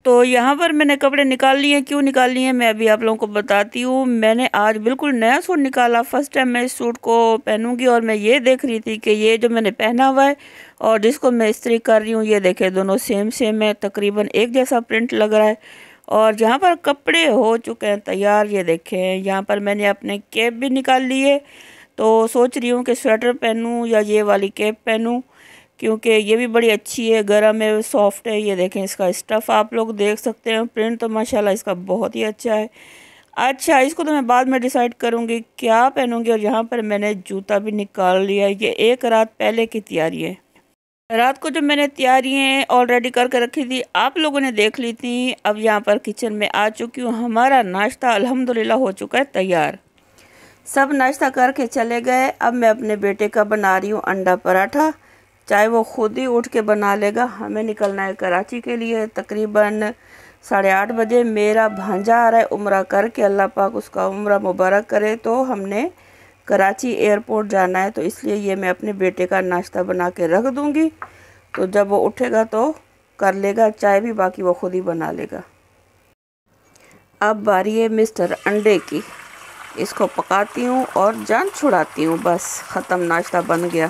तो यहाँ पर मैंने कपड़े निकाल लिए। क्यों निकाल लिए मैं अभी आप लोगों को बताती हूँ। मैंने आज बिल्कुल नया सूट निकाला। फर्स्ट टाइम मैं इस सूट को पहनूंगी और मैं ये देख रही थी कि ये जो मैंने पहना हुआ है और जिसको मैं इस्त्री कर रही हूँ, ये देखें दोनों सेम सेम है, तकरीबन एक जैसा प्रिंट लग रहा है। और जहाँ पर कपड़े हो चुके हैं तैयार, ये देखें यहाँ पर मैंने अपने कैप भी निकाल ली है। तो सोच रही हूँ कि स्वेटर पहनूँ या ये वाली कैप पहनूँ, क्योंकि ये भी बड़ी अच्छी है, गर्म है, सॉफ्ट है। ये देखें इसका स्टफ़ आप लोग देख सकते हैं, प्रिंट तो माशाल्लाह इसका बहुत ही अच्छा है। अच्छा, इसको तो मैं बाद में डिसाइड करूँगी क्या पहनूँगी। और यहाँ पर मैंने जूता भी निकाल लिया। ये एक रात पहले की तैयारी है। रात को जो मैंने तैयारियाँ ऑलरेडी करके रखी थी, आप लोगों ने देख ली थी। अब यहाँ पर किचन में आ चुकी हूँ। हमारा नाश्ता अल्हम्दुलिल्लाह हो चुका है तैयार। सब नाश्ता करके चले गए। अब मैं अपने बेटे का बना रही हूँ अंडा पराठा, चाहे वो खुद ही उठ के बना लेगा। हमें निकलना है कराची के लिए तकरीबन 8:30 बजे। मेरा भांजा आ रहा है उम्रा करके, अल्लाह पाक उसका उम्रा मुबारक करे। तो हमने कराची एयरपोर्ट जाना है, तो इसलिए ये मैं अपने बेटे का नाश्ता बना के रख दूँगी। तो जब वो उठेगा तो कर लेगा, चाय भी बाकी वो खुद ही बना लेगा। अब बारी है मिस्टर अंडे की। इसको पकाती हूँ और जान छुड़ाती हूँ। बस ख़त्म, नाश्ता बन गया।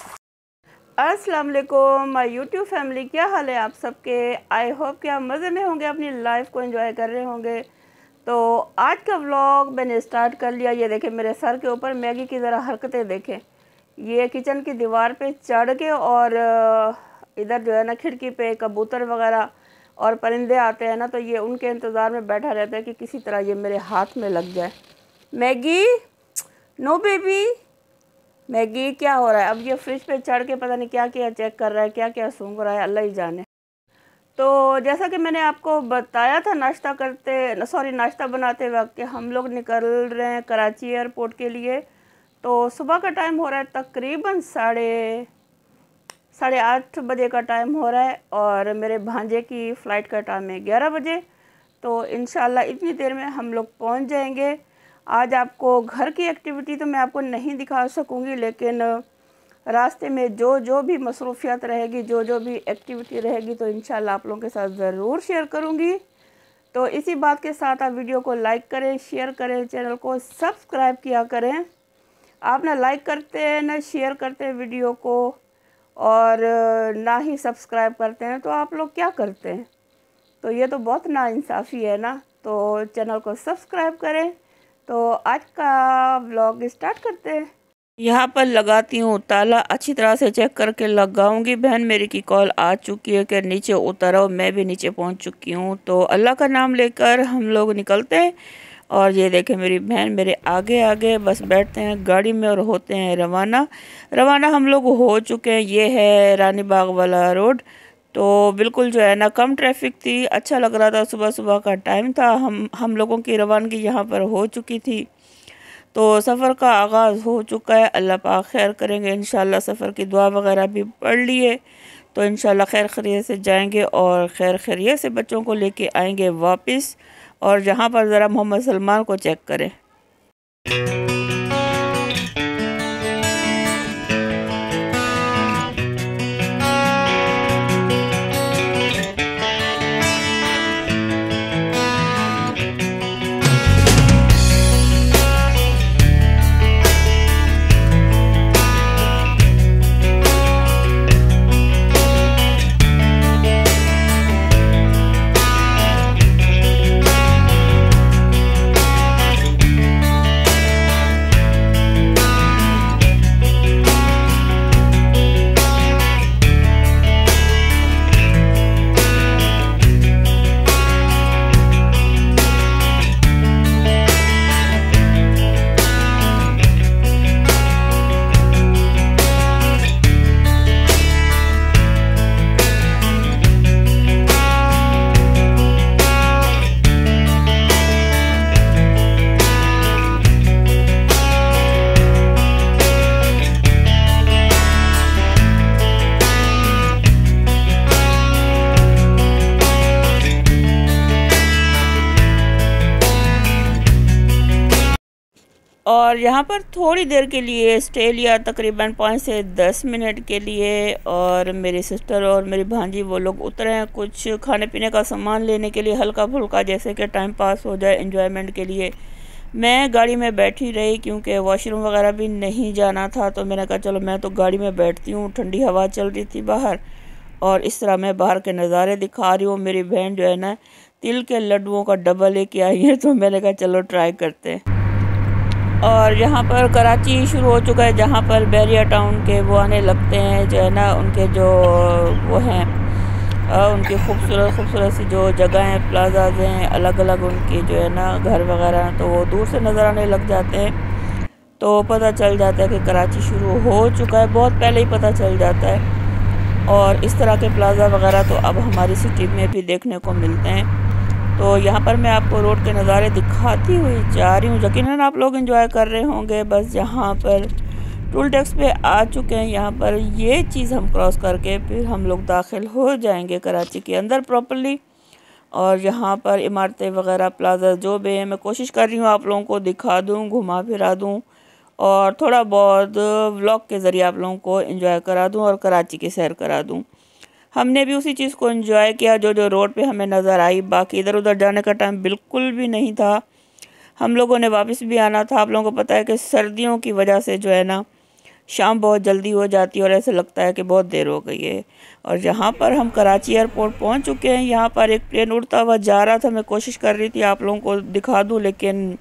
अस्सलाम वालेकुम माय यूट्यूब फैमिली, क्या हाल है आप सबके। आई होप कि आप मज़े में होंगे, अपनी लाइफ को एंजॉय कर रहे होंगे। तो आज का व्लॉग मैंने स्टार्ट कर लिया। ये देखें मेरे सर के ऊपर मैगी की ज़रा हरकतें देखें। ये किचन की दीवार पे चढ़ के और इधर जो है ना खिड़की पे कबूतर वगैरह और परिंदे आते हैं ना, तो ये उनके इंतज़ार में बैठा रहता है कि किसी तरह ये मेरे हाथ में लग जाए। मैगी, नो बेबी, मैगी क्या हो रहा है। अब ये फ्रिज पे चढ़ के पता नहीं क्या क्या चेक कर रहा है, क्या क्या सूंघ रहा है, अल्लाह ही जाने। तो जैसा कि मैंने आपको बताया था नाश्ता बनाते वक्त कि हम लोग निकल रहे हैं कराची एयरपोर्ट के लिए। तो सुबह का टाइम हो रहा है, तकरीबन साढ़े 8 बजे का टाइम हो रहा है और मेरे भांजे की फ़्लाइट का टाइम है 11 बजे। तो इंशाल्लाह इतनी देर में हम लोग पहुंच जाएंगे। आज आपको घर की एक्टिविटी तो मैं आपको नहीं दिखा सकूंगी, लेकिन रास्ते में जो जो भी मसरूफियत रहेगी, जो जो भी एक्टिविटी रहेगी, तो इंशाल्लाह आप लोगों के साथ ज़रूर शेयर करूंगी। तो इसी बात के साथ आप वीडियो को लाइक करें, शेयर करें, चैनल को सब्सक्राइब किया करें। आप ना लाइक करते हैं ना शेयर करते हैं वीडियो को, और ना ही सब्सक्राइब करते हैं, तो आप लोग क्या करते हैं। तो ये तो बहुत नाइंसाफ़ी है ना। तो चैनल को सब्सक्राइब करें। तो आज का व्लॉग स्टार्ट करते हैं। यहाँ पर लगाती हूँ ताला, अच्छी तरह से चेक करके लगाऊंगी। बहन मेरी की कॉल आ चुकी है कि नीचे उतरो, मैं भी नीचे पहुँच चुकी हूँ। तो अल्लाह का नाम लेकर हम लोग निकलते हैं। और ये देखें मेरी बहन मेरे आगे आगे बस बैठते हैं गाड़ी में और होते हैं रवाना हम लोग हो चुके हैं। ये है रानी बाग वाला रोड। तो बिल्कुल जो है ना कम ट्रैफिक थी, अच्छा लग रहा था। सुबह सुबह का टाइम था। हम लोगों की रवानगी यहाँ पर हो चुकी थी। तो सफ़र का आगाज़ हो चुका है। अल्लाह पाक खैर करेंगे इंशाल्लाह। सफ़र की दुआ वगैरह भी पढ़ लिए, तो इंशाल्लाह खैर खैरियत से जाएंगे और खैर खैरियत से बच्चों को लेके आएंगे वापस। और जहाँ पर ज़रा मोहम्मद सलमान को चेक करें। और यहाँ पर थोड़ी देर के लिए स्टे लिया, तकरीबन 5 से 10 मिनट के लिए। और मेरी सिस्टर और मेरी भांजी वो लोग उतरे हैं कुछ खाने पीने का सामान लेने के लिए, हल्का फुल्का, जैसे कि टाइम पास हो जाए एंजॉयमेंट के लिए। मैं गाड़ी में बैठी रही क्योंकि वॉशरूम वगैरह भी नहीं जाना था, तो मैंने कहा चलो मैं तो गाड़ी में बैठती हूँ। ठंडी हवा चल रही थी बाहर और इस तरह मैं बाहर के नज़ारे दिखा रही हूँ। मेरी बहन जो है ना तिल के लड्डुओं का डब्बा लेके आई है, तो मैंने कहा चलो ट्राई करते हैं। और यहाँ पर कराची शुरू हो चुका है, जहाँ पर बैरिया टाउन के वो आने लगते हैं, जो है ना उनके जो वो हैं उनकी खूबसूरत सी जो जगह हैं, प्लाजाज हैं, अलग अलग उनके जो है ना घर वगैरह, तो वो दूर से नज़र आने लग जाते हैं। तो पता चल जाता है कि कराची शुरू हो चुका है, बहुत पहले ही पता चल जाता है। और इस तरह के प्लाजा वगैरह तो अब हमारी सिटी में भी देखने को मिलते हैं। तो यहाँ पर मैं आपको रोड के नज़ारे दिखाती हुई जा रही हूँ। यकीनन आप लोग एंजॉय कर रहे होंगे। बस यहाँ पर टोल टैक्स पे आ चुके हैं। यहाँ पर ये चीज़ हम क्रॉस करके फिर हम लोग दाखिल हो जाएंगे कराची के अंदर प्रॉपर्ली। और यहाँ पर इमारतें वगैरह प्लाजा जो भी हैं, मैं कोशिश कर रही हूँ आप लोगों को दिखा दूँ, घुमा फिरा दूँ और थोड़ा बहुत व्लॉग के ज़रिए आप लोगों को एंजॉय करा दूँ और कराची की सैर करा दूँ। हमने भी उसी चीज़ को एंजॉय किया जो रोड पे हमें नज़र आई। बाकी इधर उधर जाने का टाइम बिल्कुल भी नहीं था। हम लोगों ने वापस भी आना था। आप लोगों को पता है कि सर्दियों की वजह से जो है ना शाम बहुत जल्दी हो जाती है और ऐसे लगता है कि बहुत देर हो गई है। और यहाँ पर हम कराची एयरपोर्ट पहुँच चुके हैं। यहाँ पर एक प्लेन उड़ता हुआ जा रहा था, मैं कोशिश कर रही थी आप लोगों को दिखा दूँ, लेकिन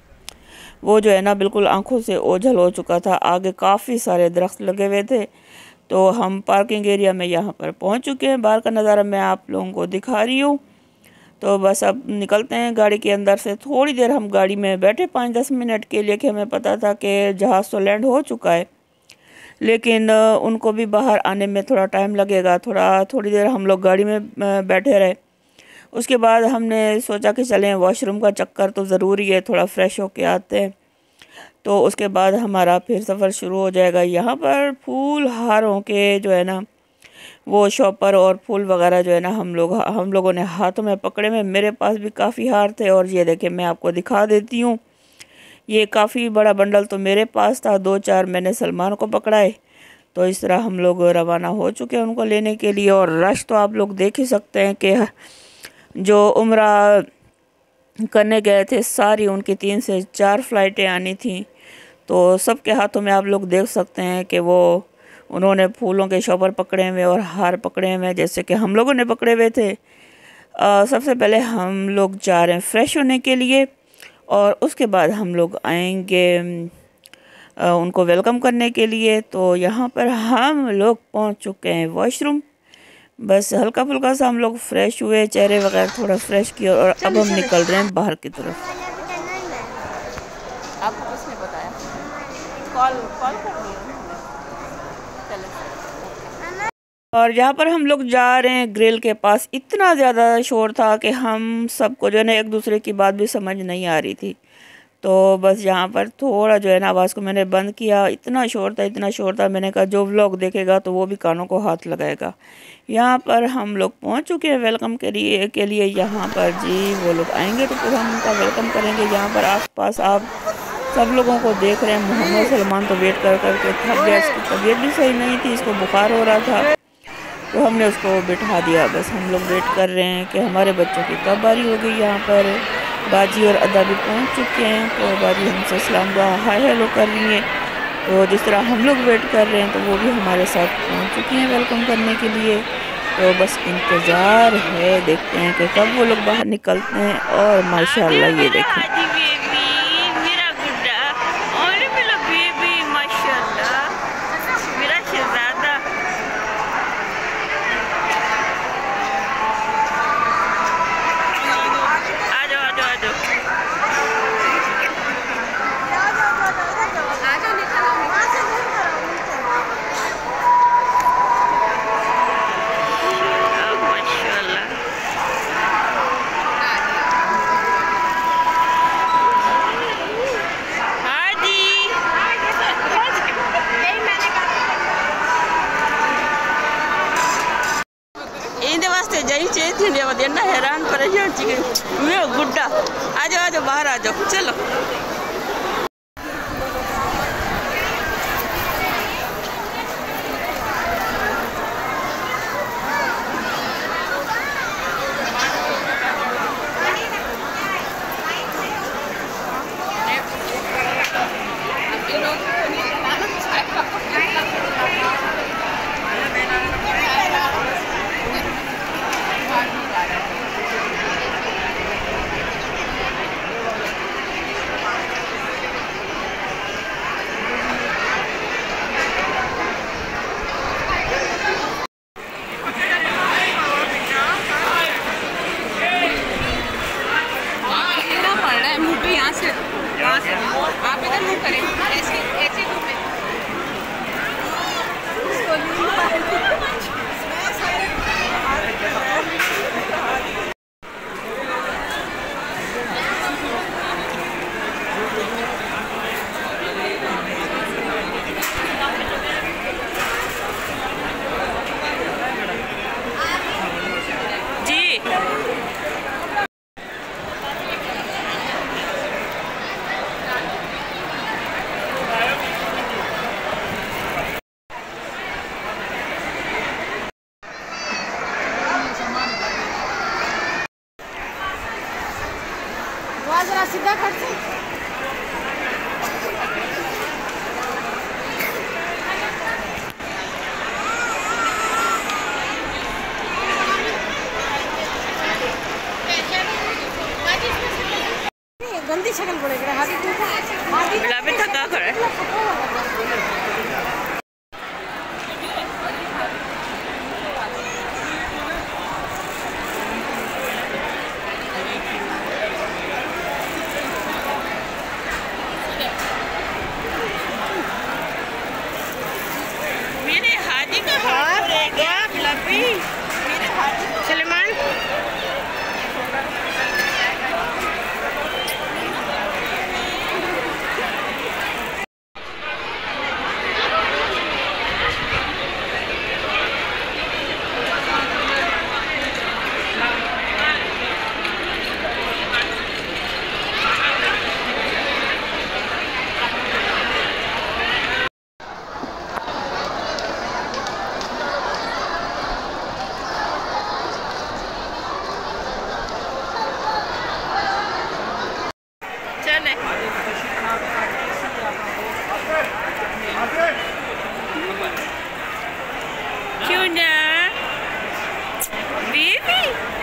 वो जो है ना बिल्कुल आँखों से ओझल हो चुका था। आगे काफ़ी सारे दरख्त लगे हुए थे। तो हम पार्किंग एरिया में यहाँ पर पहुँच चुके हैं। बाहर का नज़ारा मैं आप लोगों को दिखा रही हूँ। तो बस अब निकलते हैं गाड़ी के अंदर से। थोड़ी देर हम गाड़ी में बैठे 5-10 मिनट के लिए, कि हमें पता था कि जहाज़ तो लैंड हो चुका है, लेकिन उनको भी बाहर आने में थोड़ा टाइम लगेगा। थोड़ी देर हम लोग गाड़ी में बैठे रहे। उसके बाद हमने सोचा कि चलें वॉशरूम का चक्कर तो ज़रूरी है, थोड़ा फ्रेश होके आते हैं। तो उसके बाद हमारा फिर सफ़र शुरू हो जाएगा। यहाँ पर फूल हारों के जो है ना वो शॉपर और फूल वगैरह जो है ना हम लोगों ने हाथों में पकड़े में। मेरे पास भी काफ़ी हार थे और ये देखें मैं आपको दिखा देती हूँ। ये काफ़ी बड़ा बंडल तो मेरे पास था, 2-4 मैंने सलमान को पकड़ाए। तो इस तरह हम लोग रवाना हो चुके हैं उनको लेने के लिए। और रश तो आप लोग देख ही सकते हैं कि जो उम्रा करने गए थे सारी उनकी 3 से 4 फ़्लाइटें आनी थी। तो सबके हाथों में आप लोग देख सकते हैं कि वो उन्होंने फूलों के शॉपर पकड़े हुए और हार पकड़े हुए, जैसे कि हम लोगों ने पकड़े हुए थे। सबसे पहले हम लोग जा रहे हैं फ्रेश होने के लिए और उसके बाद हम लोग आएंगे उनको वेलकम करने के लिए। तो यहाँ पर हम लोग पहुँच चुके हैं वॉशरूम। बस हल्का फुल्का सा हम लोग फ्रेश हुए, चेहरे वगैरह थोड़ा फ्रेश किया और अब हम निकल रहे हैं बाहर की तरफ। आपको किसने बताया? कॉल कर रही हूँ। और यहाँ पर हम लोग जा रहे हैं ग्रिल के पास। इतना ज़्यादा शोर था कि हम सबको जो है ना एक दूसरे की बात भी समझ नहीं आ रही थी। तो बस यहाँ पर थोड़ा जो है ना आवाज़ को मैंने बंद किया। इतना शोर था, मैंने कहा जो व्लॉग देखेगा तो वो भी कानों को हाथ लगाएगा। यहाँ पर हम लोग पहुँच चुके हैं वेलकम के लिए। यहाँ पर जी वो लोग आएंगे तो फिर हम उनका वेलकम करेंगे। यहाँ पर आसपास आप सब लोगों को देख रहे हैं। मोहम्मद सलमान तो वेट कर के थक गया, इसकी तबीयत भी सही नहीं थी, इसको बुखार हो रहा था, तो हमने उसको बिठा दिया। बस हम लोग वेट कर रहे हैं कि हमारे बच्चों की कब बारी हो गई। यहाँ पर बाजी और अदा भी पहुँच चुके हैं। तो बाजी हमसे सलाम दुआ हाय हेलो कर रही है। तो जिस तरह हम लोग वेट कर रहे हैं तो वो भी हमारे साथ पहुँच चुकी हैं वेलकम करने के लिए। तो बस इंतज़ार है, देखते हैं कि कब वो लोग बाहर निकलते हैं। और माशाल्लाह ये देखें ना हैरान परेशान चिकन गुड्डा। आ जाओ बाहर आ जाओ, चलो। आप इधर मुंह करें, ऐसे ऐसे जरा सीधा खड़े गंदी शक्ल पड़ेगी हाथी थका खड़े सलमान क्यों ना बेबी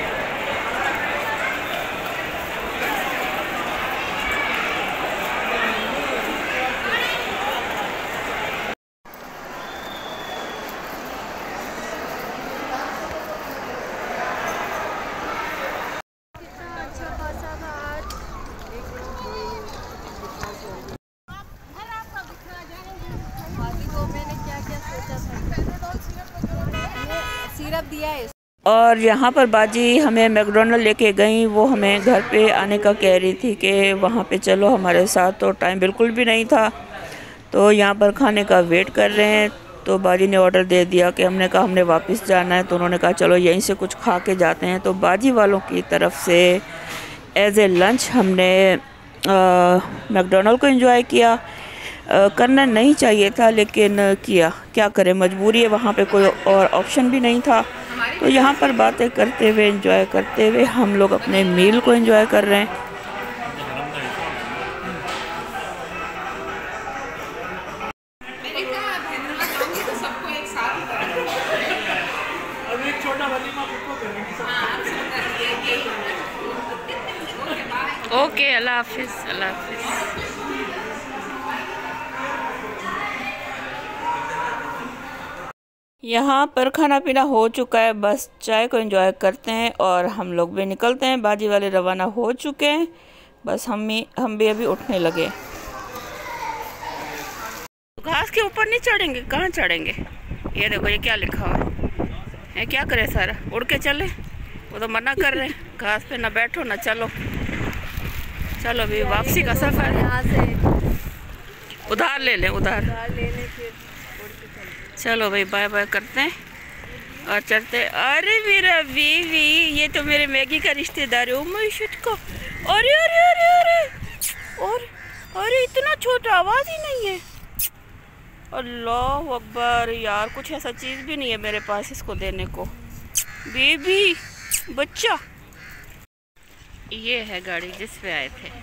सिरप दिया है। और यहाँ पर बाजी हमें मैकडोनल्ड लेके गई। वो हमें घर पे आने का कह रही थी कि वहाँ पे चलो हमारे साथ, तो टाइम बिल्कुल भी नहीं था। तो यहाँ पर खाने का वेट कर रहे हैं। तो बाजी ने ऑर्डर दे दिया कि हमने कहा हमने वापस जाना है, तो उन्होंने कहा चलो यहीं से कुछ खा के जाते हैं। तो बाजी वालों की तरफ से एज ए लंच हमने मैकडोनल्ड को एंजॉय किया। करना नहीं चाहिए था लेकिन किया, क्या करें, मजबूरी है, वहाँ पे कोई और ऑप्शन भी नहीं था। तो यहाँ पर बातें करते हुए एंजॉय करते हुए हम लोग अपने मील को एंजॉय कर रहे हैं। ओके, अल्लाह हाफिज़, अल्लाह हाफिज़। यहाँ पर खाना पीना हो चुका है, बस चाय को एंजॉय करते हैं और हम लोग भी निकलते हैं। बाजी वाले रवाना हो चुके हैं, बस हम भी अभी उठने लगे। घास के ऊपर नहीं चढ़ेंगे, कहाँ चढ़ेंगे? ये देखो ये क्या लिखा हुआ है, क्या करे सारा, उड़ के चले? वो तो मना कर रहे हैं, घास पे ना बैठो ना चलो। चलो अभी वापसी का सफ़र, यहाँ से उधार ले लें, उधार ले लें फिर। चलो भाई बाय बाय करते हैं और चलते। अरे मेरा बीवी, ये तो मेरे मैगी का रिश्तेदार है। उमर को अरे अरे अरे अरे और अरे इतना छोटा, आवाज़ ही नहीं है। अल्लाह अकबर यार, कुछ ऐसा चीज़ भी नहीं है मेरे पास इसको देने को। बेबी बच्चा, ये है गाड़ी जिस पे आए थे।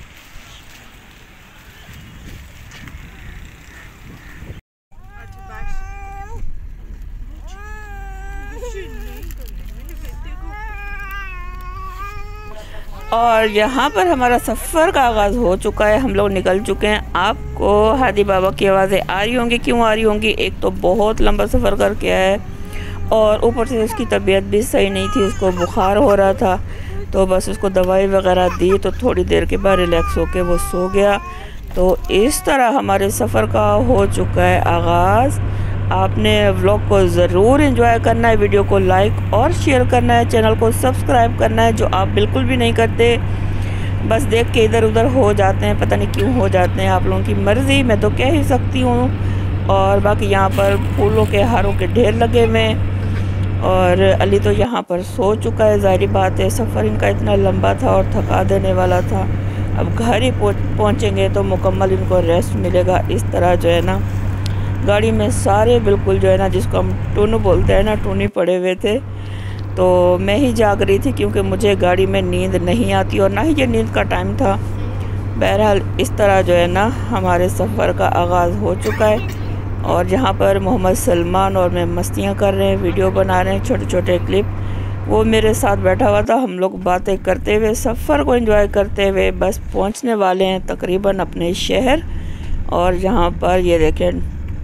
और यहाँ पर हमारा सफ़र का आगाज़ हो चुका है, हम लोग निकल चुके हैं। आपको हादी बाबा की आवाज़ें आ रही होंगी, क्यों आ रही होंगी? एक तो बहुत लंबा सफ़र करके आया है और ऊपर से उसकी तबीयत भी सही नहीं थी, उसको बुखार हो रहा था। तो बस उसको दवाई वगैरह दी तो थोड़ी देर के बाद रिलैक्स होके वो सो गया। तो इस तरह हमारे सफ़र का हो चुका है आगाज़। आपने व्लॉग को ज़रूर एंजॉय करना है, वीडियो को लाइक और शेयर करना है, चैनल को सब्सक्राइब करना है, जो आप बिल्कुल भी नहीं करते। बस देख के इधर उधर हो जाते हैं, पता नहीं क्यों हो जाते हैं, आप लोगों की मर्ज़ी, मैं तो कह ही सकती हूँ। और बाकी यहाँ पर फूलों के हारों के ढेर लगे हुए हैं और अली तो यहाँ पर सो चुका है। ज़ाहिर बात है, सफ़र इनका इतना लंबा था और थका देने वाला था। अब घर ही पहुँचेंगे तो मुकम्मल इनको रेस्ट मिलेगा। इस तरह जो है ना गाड़ी में सारे बिल्कुल जो है ना, जिसको हम टूनू बोलते हैं ना, टूनी पड़े हुए थे। तो मैं ही जाग रही थी क्योंकि मुझे गाड़ी में नींद नहीं आती और ना ही ये नींद का टाइम था। बहरहाल इस तरह जो है ना हमारे सफ़र का आगाज़ हो चुका है। और जहाँ पर मोहम्मद सलमान और मैं मस्तियाँ कर रहे हैं, वीडियो बना रहे हैं, छोटे छोटे क्लिप, वो मेरे साथ बैठा हुआ था। हम लोग बातें करते हुए सफ़र को एंजॉय करते हुए बस पहुँचने वाले हैं तकरीबन अपने शहर। और यहाँ पर ये देखें,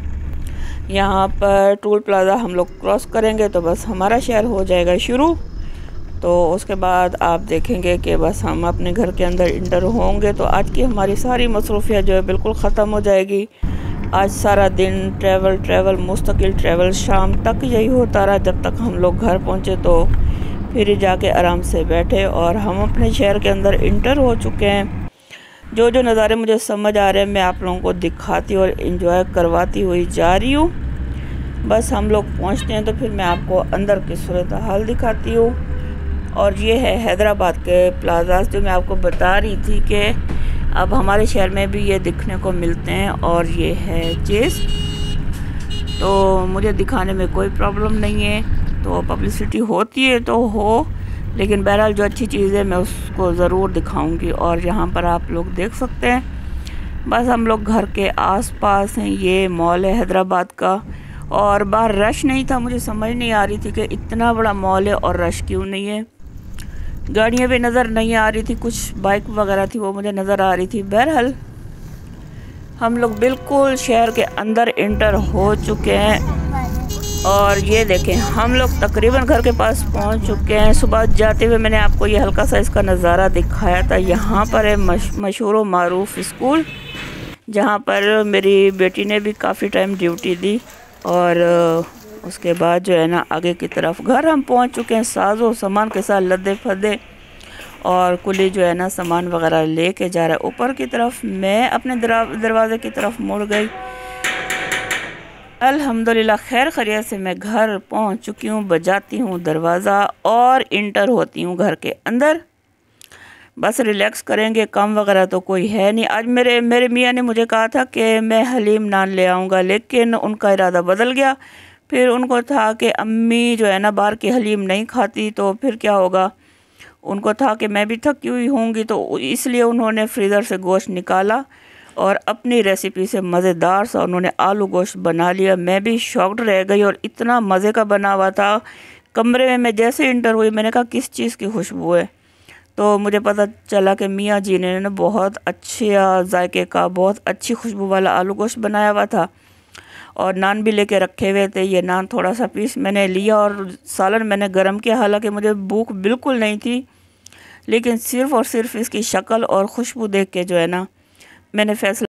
यहाँ पर टोल प्लाज़ा हम लोग क्रॉस करेंगे तो बस हमारा शहर हो जाएगा शुरू। तो उसके बाद आप देखेंगे कि बस हम अपने घर के अंदर इंटर होंगे। तो आज की हमारी सारी मसरूफियत जो है बिल्कुल ख़त्म हो जाएगी। आज सारा दिन ट्रैवल मुस्तकिल ट्रैवल, शाम तक यही होता रहा जब तक हम लोग घर पहुँचे। तो फिर जाके आराम से बैठे और हम अपने शहर के अंदर इंटर हो चुके हैं। जो जो नज़ारे मुझे समझ आ रहे हैं मैं आप लोगों को दिखाती और एंजॉय करवाती हुई जा रही हूँ। बस हम लोग पहुँचते हैं तो फिर मैं आपको अंदर की सूरत हाल दिखाती हूँ। और ये है हैदराबाद के प्लाज़ास जो मैं आपको बता रही थी कि अब हमारे शहर में भी ये दिखने को मिलते हैं। और ये है चेस, तो मुझे दिखाने में कोई प्रॉब्लम नहीं है। तो पब्लिसिटी होती है तो हो, लेकिन बहरहाल जो अच्छी चीज़ है मैं उसको ज़रूर दिखाऊंगी। और यहाँ पर आप लोग देख सकते हैं, बस हम लोग घर के आसपास हैं। ये मॉल है हैदराबाद का और बाहर रश नहीं था। मुझे समझ नहीं आ रही थी कि इतना बड़ा मॉल है और रश क्यों नहीं है। गाड़ियाँ भी नज़र नहीं आ रही थी, कुछ बाइक वगैरह थी वो मुझे नज़र आ रही थी। बहरहाल हम लोग बिल्कुल शहर के अंदर इंटर हो चुके हैं। और ये देखें, हम लोग तकरीबन घर के पास पहुंच चुके हैं। सुबह जाते हुए मैंने आपको ये हल्का सा इसका नज़ारा दिखाया था। यहाँ पर है मशहूर व मारूफ स्कूल, जहाँ पर मेरी बेटी ने भी काफ़ी टाइम ड्यूटी दी। और उसके बाद जो है ना आगे की तरफ घर हम पहुँच चुके हैं, साजो सामान के साथ लदे फदे। और कुली जो है ना सामान वगैरह लेके जा रहा है ऊपर की तरफ। मैं अपने दरवाज़े की तरफ मुड़ गई। अल्हम्दुलिल्लाह खैर खैरियत से मैं घर पहुंच चुकी हूँ। बजाती हूँ दरवाज़ा और इंटर होती हूँ घर के अंदर। बस रिलैक्स करेंगे, काम वगैरह तो कोई है नहीं। आज मेरे मियाँ ने मुझे कहा था कि मैं हलीम नान ले आऊँगा, लेकिन उनका इरादा बदल गया। फिर उनको था कि अम्मी जो है ना बाहर की हलीम नहीं खाती, तो फिर क्या होगा। उनको था कि मैं भी थकी हुई होंगी, तो इसलिए उन्होंने फ्रीज़र से गोश्त निकाला और अपनी रेसिपी से मज़ेदार सा उन्होंने आलू गोश्त बना लिया। मैं भी शॉक्ड रह गई और इतना मज़े का बना हुआ था। कमरे में मैं जैसे इंटर हुई मैंने कहा किस चीज़ की खुशबू है, तो मुझे पता चला कि मियाँ जी ने ना बहुत अच्छे जायके का, बहुत अच्छी खुशबू वाला आलू गोश्त बनाया हुआ था। और नान भी लेके रखे हुए थे। ये नान थोड़ा सा पीस मैंने लिया और सालन मैंने गर्म किया। हालांकि मुझे भूख बिल्कुल नहीं थी, लेकिन सिर्फ़ और सिर्फ इसकी शक्ल और खुशबू देख के जो है ना मैंने फैसला